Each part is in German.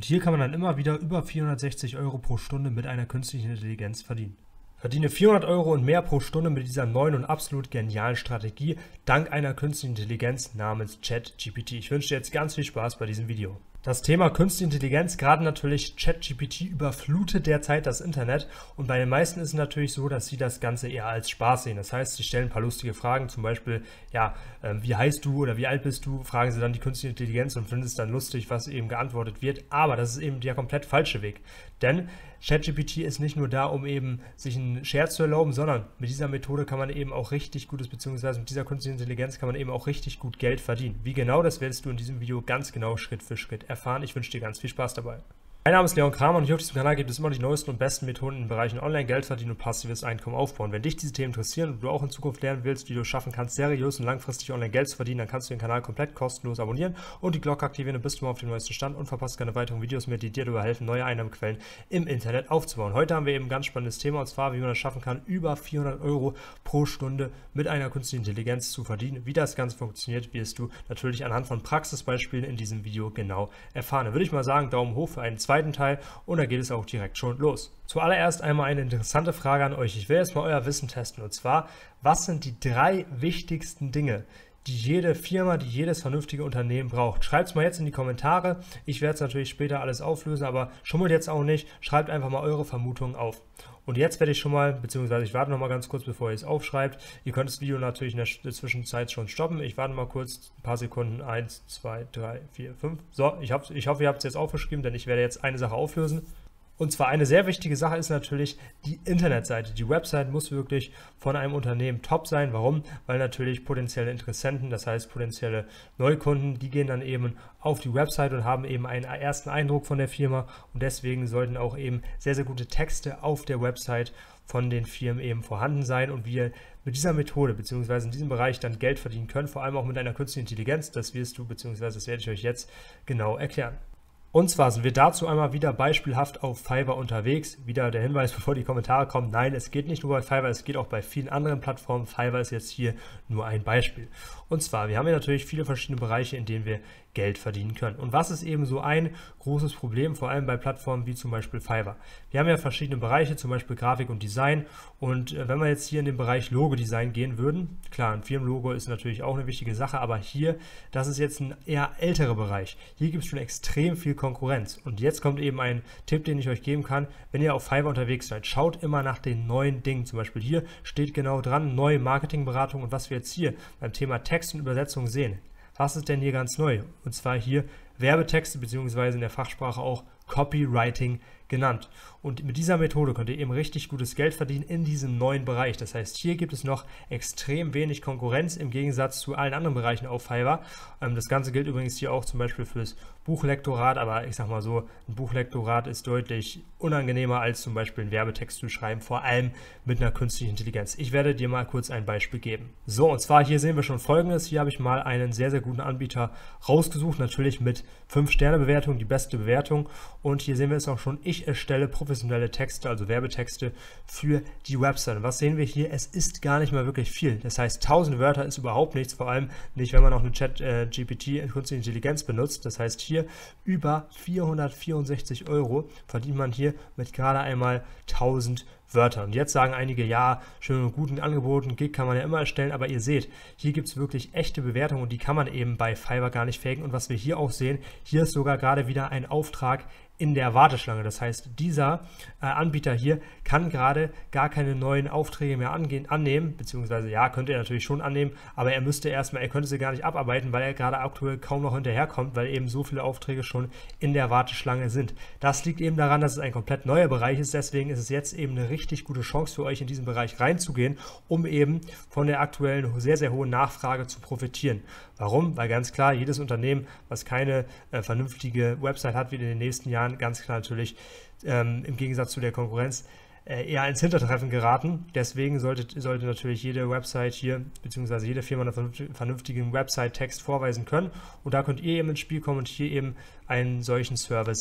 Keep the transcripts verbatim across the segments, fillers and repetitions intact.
Und hier kann man dann immer wieder über vierhundertsechzig Euro pro Stunde mit einer künstlichen Intelligenz verdienen. Verdiene vierhundert Euro und mehr pro Stunde mit dieser neuen und absolut genialen Strategie dank einer künstlichen Intelligenz namens ChatGPT. Ich wünsche dir jetzt ganz viel Spaß bei diesem Video. Das Thema Künstliche Intelligenz, gerade natürlich ChatGPT, überflutet derzeit das Internet und bei den meisten ist es natürlich so, dass sie das Ganze eher als Spaß sehen. Das heißt, sie stellen ein paar lustige Fragen, zum Beispiel, ja, äh, wie heißt du oder wie alt bist du, fragen sie dann die Künstliche Intelligenz und finden es dann lustig, was eben geantwortet wird. Aber das ist eben der komplett falsche Weg, denn ChatGPT ist nicht nur da, um eben sich einen Scherz zu erlauben, sondern mit dieser Methode kann man eben auch richtig gutes, beziehungsweise mit dieser künstlichen Intelligenz kann man eben auch richtig gut Geld verdienen. Wie genau, das wirst du in diesem Video ganz genau Schritt für Schritt erfahren. Ich wünsche dir ganz viel Spaß dabei. Mein Name ist Leon Kramer und hier auf diesem Kanal gibt es immer die neuesten und besten Methoden in den Bereichen Online-Geld verdienen und passives Einkommen aufbauen. Wenn dich diese Themen interessieren und du auch in Zukunft lernen willst, wie du es schaffen kannst, seriös und langfristig Online-Geld zu verdienen, dann kannst du den Kanal komplett kostenlos abonnieren und die Glocke aktivieren, dann bist du mal auf dem neuesten Stand und verpasst keine weiteren Videos mehr, die dir dabei helfen, neue Einnahmequellen im Internet aufzubauen. Heute haben wir eben ein ganz spannendes Thema und zwar, wie man es schaffen kann, über vierhundert Euro pro Stunde mit einer künstlichen Intelligenz zu verdienen. Wie das Ganze funktioniert, wirst du natürlich anhand von Praxisbeispielen in diesem Video genau erfahren. Dann würde ich mal sagen, Daumen hoch für einen zweiten Teil. Und da geht es auch direkt schon los. Zuallererst einmal eine interessante Frage an euch. Ich will jetzt mal euer Wissen testen. Und zwar, was sind die drei wichtigsten Dinge, die jede Firma, die jedes vernünftige Unternehmen braucht? Schreibt es mal jetzt in die Kommentare. Ich werde es natürlich später alles auflösen, aber schummelt jetzt auch nicht. Schreibt einfach mal eure Vermutungen auf. Und jetzt werde ich schon mal, beziehungsweise ich warte noch mal ganz kurz, bevor ihr es aufschreibt. Ihr könnt das Video natürlich in der Zwischenzeit schon stoppen. Ich warte mal kurz, ein paar Sekunden. Eins, zwei, drei, vier, fünf. So, ich, hab, ich hoffe, ihr habt es jetzt aufgeschrieben, denn ich werde jetzt eine Sache auflösen. Und zwar eine sehr wichtige Sache ist natürlich die Internetseite. Die Website muss wirklich von einem Unternehmen top sein. Warum? Weil natürlich potenzielle Interessenten, das heißt potenzielle Neukunden, die gehen dann eben auf die Website und haben eben einen ersten Eindruck von der Firma. Und deswegen sollten auch eben sehr, sehr gute Texte auf der Website von den Firmen eben vorhanden sein. Und wir mit dieser Methode bzw. in diesem Bereich dann Geld verdienen können, vor allem auch mit einer künstlichen Intelligenz. Das wirst du bzw. das werde ich euch jetzt genau erklären. Und zwar sind wir dazu einmal wieder beispielhaft auf Fiverr unterwegs. Wieder der Hinweis, bevor die Kommentare kommen, nein, es geht nicht nur bei Fiverr, es geht auch bei vielen anderen Plattformen. Fiverr ist jetzt hier nur ein Beispiel. Und zwar, wir haben hier natürlich viele verschiedene Bereiche, in denen wir Geld verdienen können. Und was ist eben so ein großes Problem, vor allem bei Plattformen wie zum Beispiel Fiverr? Wir haben ja verschiedene Bereiche, zum Beispiel Grafik und Design. Und äh, wenn wir jetzt hier in den Bereich Logo-Design gehen würden, klar, ein Firmenlogo ist natürlich auch eine wichtige Sache, aber hier, das ist jetzt ein eher älterer Bereich. Hier gibt es schon extrem viel Konkurrenz. Und jetzt kommt eben ein Tipp, den ich euch geben kann. Wenn ihr auf Fiverr unterwegs seid, schaut immer nach den neuen Dingen. Zum Beispiel hier steht genau dran, neue Marketingberatung. Und was wir jetzt hier beim Thema Text und Übersetzung sehen, was ist denn hier ganz neu? Und zwar hier Werbetexte beziehungsweise in der Fachsprache auch Copywriting genannt. Und mit dieser Methode könnt ihr eben richtig gutes Geld verdienen in diesem neuen Bereich. Das heißt, hier gibt es noch extrem wenig Konkurrenz im Gegensatz zu allen anderen Bereichen auf Fiverr. Ähm, das Ganze gilt übrigens hier auch zum Beispiel fürs Buchlektorat, aber ich sag mal so, ein Buchlektorat ist deutlich unangenehmer als zum Beispiel einen Werbetext zu schreiben, vor allem mit einer künstlichen Intelligenz. Ich werde dir mal kurz ein Beispiel geben. So, und zwar hier sehen wir schon Folgendes. Hier habe ich mal einen sehr, sehr guten Anbieter rausgesucht, natürlich mit fünf Sterne Bewertung, die beste Bewertung. Und hier sehen wir es auch schon, ich erstelle professionelle Texte, also Werbetexte für die Website. Und was sehen wir hier? Es ist gar nicht mal wirklich viel. Das heißt, tausend Wörter ist überhaupt nichts, vor allem nicht, wenn man noch eine Chat-G P T, künstliche Intelligenz benutzt. Das heißt, hier über vierhundertvierundsechzig Euro verdient man hier mit gerade einmal tausend Wörter. Und jetzt sagen einige, ja, schön und guten Angeboten, Gig kann man ja immer erstellen, aber ihr seht, hier gibt es wirklich echte Bewertungen und die kann man eben bei Fiverr gar nicht faken. Und was wir hier auch sehen, hier ist sogar gerade wieder ein Auftrag in der Warteschlange. Das heißt, dieser äh, Anbieter hier kann gerade gar keine neuen Aufträge mehr angehen, annehmen, beziehungsweise ja, könnte er natürlich schon annehmen, aber er müsste erstmal, er könnte sie gar nicht abarbeiten, weil er gerade aktuell kaum noch hinterherkommt, weil eben so viele Aufträge schon in der Warteschlange sind. Das liegt eben daran, dass es ein komplett neuer Bereich ist, deswegen ist es jetzt eben eine richtig gute Chance für euch, in diesen Bereich reinzugehen, um eben von der aktuellen sehr, sehr hohen Nachfrage zu profitieren. Warum? Weil ganz klar, jedes Unternehmen, was keine äh, vernünftige Website hat, wird in den nächsten Jahren ganz klar natürlich ähm, im Gegensatz zu der Konkurrenz äh, eher ins Hintertreffen geraten. Deswegen sollte, sollte natürlich jede Website hier, beziehungsweise jede Firma einen vernünftigen Website-Text vorweisen können. Und da könnt ihr eben ins Spiel kommen und hier eben einen solchen Service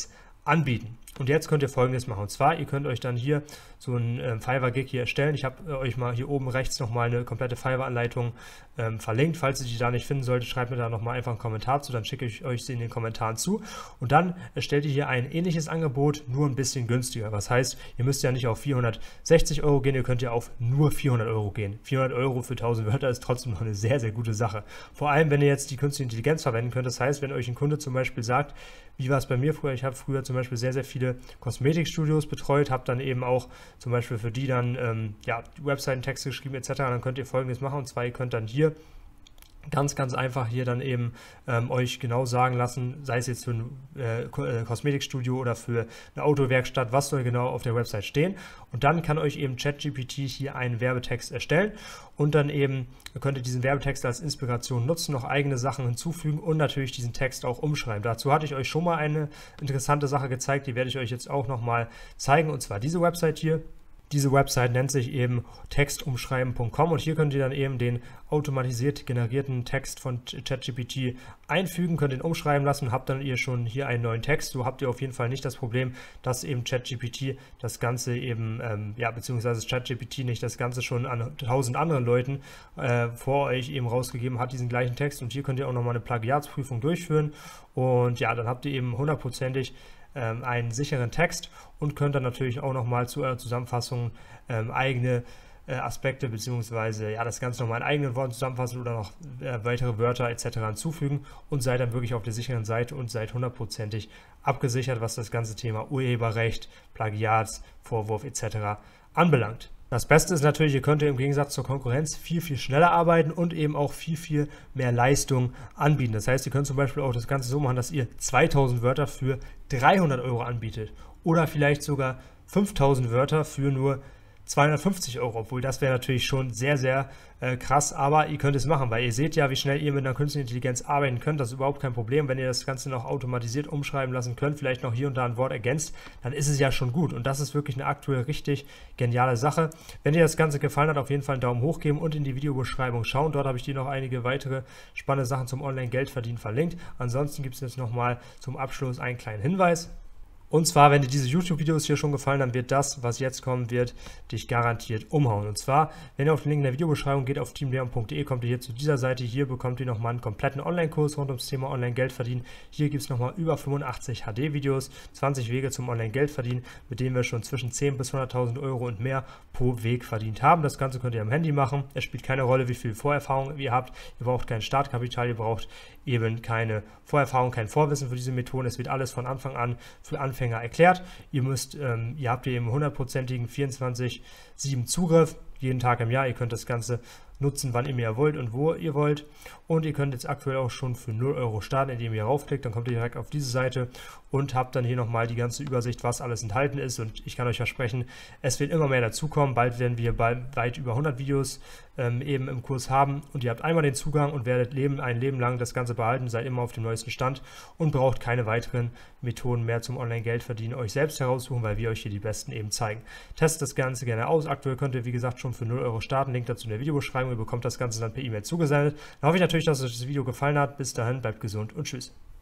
anbieten. Und jetzt könnt ihr Folgendes machen. Und zwar, ihr könnt euch dann hier so einen ähm, Fiverr-Gig hier erstellen. Ich habe äh, euch mal hier oben rechts nochmal eine komplette Fiverr-Anleitung ähm, verlinkt. Falls ihr die da nicht finden solltet, schreibt mir da nochmal einfach einen Kommentar zu, dann schicke ich euch sie in den Kommentaren zu. Und dann erstellt ihr hier ein ähnliches Angebot, nur ein bisschen günstiger. Was heißt, ihr müsst ja nicht auf vierhundertsechzig Euro gehen, ihr könnt ja auf nur vierhundert Euro gehen. vierhundert Euro für tausend Wörter ist trotzdem noch eine sehr, sehr gute Sache. Vor allem, wenn ihr jetzt die künstliche Intelligenz verwenden könnt. Das heißt, wenn euch ein Kunde zum Beispiel sagt, wie war es bei mir früher? Ich habe früher zum Beispiel sehr, sehr viele Kosmetikstudios betreut, habe dann eben auch zum Beispiel für die dann ähm, ja, Webseitentexte geschrieben et cetera. Dann könnt ihr Folgendes machen, und zwar ihr könnt dann hier ganz, ganz einfach hier dann eben ähm, euch genau sagen lassen, sei es jetzt für ein äh, Kosmetikstudio oder für eine Autowerkstatt, was soll genau auf der Website stehen. Und dann kann euch eben ChatGPT hier einen Werbetext erstellen und dann eben könnt ihr diesen Werbetext als Inspiration nutzen, noch eigene Sachen hinzufügen und natürlich diesen Text auch umschreiben. Dazu hatte ich euch schon mal eine interessante Sache gezeigt, die werde ich euch jetzt auch nochmal zeigen, und zwar diese Website hier. Diese Website nennt sich eben textumschreiben punkt com und hier könnt ihr dann eben den automatisiert generierten Text von ChatGPT einfügen, könnt ihn umschreiben lassen, habt dann ihr schon hier einen neuen Text. So habt ihr auf jeden Fall nicht das Problem, dass eben ChatGPT das Ganze eben, ähm, ja, beziehungsweise ChatGPT nicht das Ganze schon an tausend anderen Leuten äh, vor euch eben rausgegeben hat, diesen gleichen Text. Und hier könnt ihr auch nochmal eine Plagiatsprüfung durchführen und ja, dann habt ihr eben hundertprozentig ähm, einen sicheren Text und könnt dann natürlich auch nochmal zu eurer Zusammenfassung ähm, eigene äh, Aspekte beziehungsweise ja, das Ganze nochmal in eigenen Worten zusammenfassen oder noch äh, weitere Wörter et cetera hinzufügen und seid dann wirklich auf der sicheren Seite und seid hundertprozentig abgesichert, was das ganze Thema Urheberrecht, Plagiats, Vorwurf et cetera anbelangt. Das Beste ist natürlich, ihr könnt im Gegensatz zur Konkurrenz viel, viel schneller arbeiten und eben auch viel, viel mehr Leistung anbieten. Das heißt, ihr könnt zum Beispiel auch das Ganze so machen, dass ihr zweitausend Wörter für dreihundert Euro anbietet oder vielleicht sogar fünftausend Wörter für nur zweihundertfünfzig Euro, obwohl das wäre natürlich schon sehr, sehr äh, krass, aber ihr könnt es machen, weil ihr seht ja, wie schnell ihr mit einer künstlichen Intelligenz arbeiten könnt. Das ist überhaupt kein Problem. Wenn ihr das Ganze noch automatisiert umschreiben lassen könnt, vielleicht noch hier und da ein Wort ergänzt, dann ist es ja schon gut und das ist wirklich eine aktuell richtig geniale Sache. Wenn dir das Ganze gefallen hat, auf jeden Fall einen Daumen hoch geben und in die Videobeschreibung schauen. Dort habe ich dir noch einige weitere spannende Sachen zum Online-Geldverdienen verlinkt. Ansonsten gibt es jetzt nochmal zum Abschluss einen kleinen Hinweis. Und zwar, wenn dir diese YouTube-Videos hier schon gefallen, dann wird das, was jetzt kommen wird, dich garantiert umhauen. Und zwar, wenn ihr auf den Link in der Videobeschreibung geht, auf teamleon punkt de, kommt ihr hier zu dieser Seite. Hier bekommt ihr nochmal einen kompletten Online-Kurs rund ums Thema Online-Geld verdienen. Hier gibt es nochmal über fünfundachtzig H D-Videos, zwanzig Wege zum Online-Geld verdienen, mit denen wir schon zwischen zehn bis hunderttausend Euro und mehr pro Weg verdient haben. Das Ganze könnt ihr am Handy machen. Es spielt keine Rolle, wie viel Vorerfahrung ihr habt. Ihr braucht kein Startkapital, ihr braucht eben keine Vorerfahrung, kein Vorwissen für diese Methoden. Es wird alles von Anfang an für Anfänger erklärt. Ihr müsst, ähm, ihr habt hier eben hundertprozentigen vierundzwanzig sieben Zugriff, jeden Tag im Jahr. Ihr könnt das Ganze nutzen, wann ihr mehr wollt und wo ihr wollt. Und ihr könnt jetzt aktuell auch schon für null Euro starten, indem ihr raufklickt. Dann kommt ihr direkt auf diese Seite und habt dann hier nochmal die ganze Übersicht, was alles enthalten ist. Und ich kann euch versprechen, es wird immer mehr dazukommen. Bald werden wir bald weit über hundert Videos ähm, eben im Kurs haben. Und ihr habt einmal den Zugang und werdet leben, ein Leben lang das Ganze behalten, seid immer auf dem neuesten Stand und braucht keine weiteren Methoden mehr zum Online-Geld verdienen, euch selbst heraussuchen, weil wir euch hier die besten eben zeigen. Testet das Ganze gerne aus. Aktuell könnt ihr, wie gesagt, schon für null Euro starten. Link dazu in der Videobeschreibung. Ihr bekommt das Ganze dann per E-Mail zugesendet. Dann hoffe ich natürlich, dass euch das Video gefallen hat. Bis dahin, bleibt gesund und tschüss.